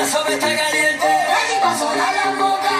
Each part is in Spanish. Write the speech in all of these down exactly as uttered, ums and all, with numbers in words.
sobre está caliente. Ready pa' sonar la boca.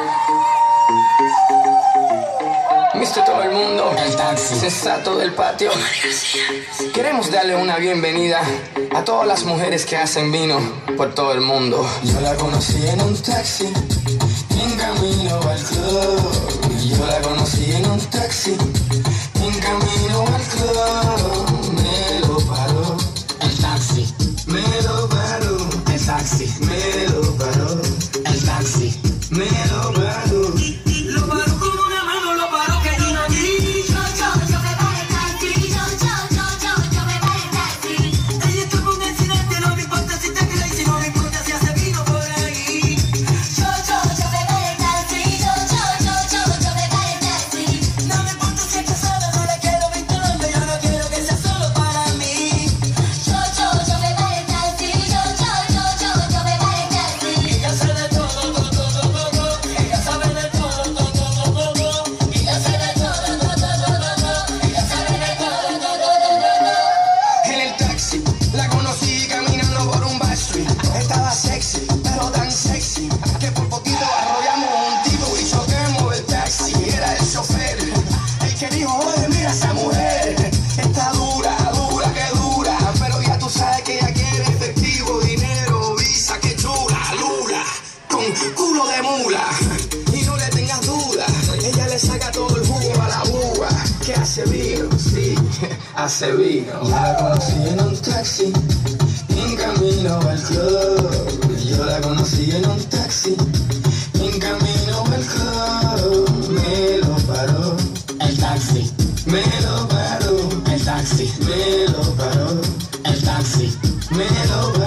Mister Todo el Mundo, El taxi. sensato del patio. Queremos darle una bienvenida a todas las mujeres que hacen vino por todo el mundo. Yo la conocí en un taxi, en camino al club. Yo la conocí en un taxi, en camino al club. Me lo paró, El taxi. me lo paró, El taxi. me lo paró, El taxi. me lo paró. Lo paró con una mano, lo paró que yo no vi. Yo, yo, yo me paré el taxi. Yo, yo, yo, yo, yo me paré el taxi. Ella está con un accidente, no me importa si te quedas y no me importa si hace vino por ahí. Yo, yo, yo me paré el taxi. Yo, yo, yo, yo, yo me paré el taxi. No me importa si está sola, no la quiero vinculando, yo no quiero que sea solo para mí. Yo, yo, yo me paré el taxi. Yo, yo, yo, yo, yo me paré el taxi. Ella sabe de todo, todo, todo, todo. Ella sabe de todo, todo, todo, todo. Ella sabe de todo, todo, todo, todo. Ella sabe de todo, todo, todo, todo. En el taxi la conocí caminando por un backstreet. Estaba sexy, pero tan sexy que por poquito arrollamos un tipo y choquemos el taxi. Era el chofer el que dijo: oye, mira esa mujer, está dura, dura, que dura. Pero ya tú sabes que ella quiere efectivo, dinero, visa, que chula, lula, con culo de mula. Y no le tengas duda, ella le saca todo el jugo a la uva. Que hace vino, sí, hace vino. Yo la conocí en un taxi, en camino al club. Yo la conocí en un taxi, en camino al club. Me lo paró, El taxi. me lo paró, El taxi. me lo paró, El taxi. me lo paró.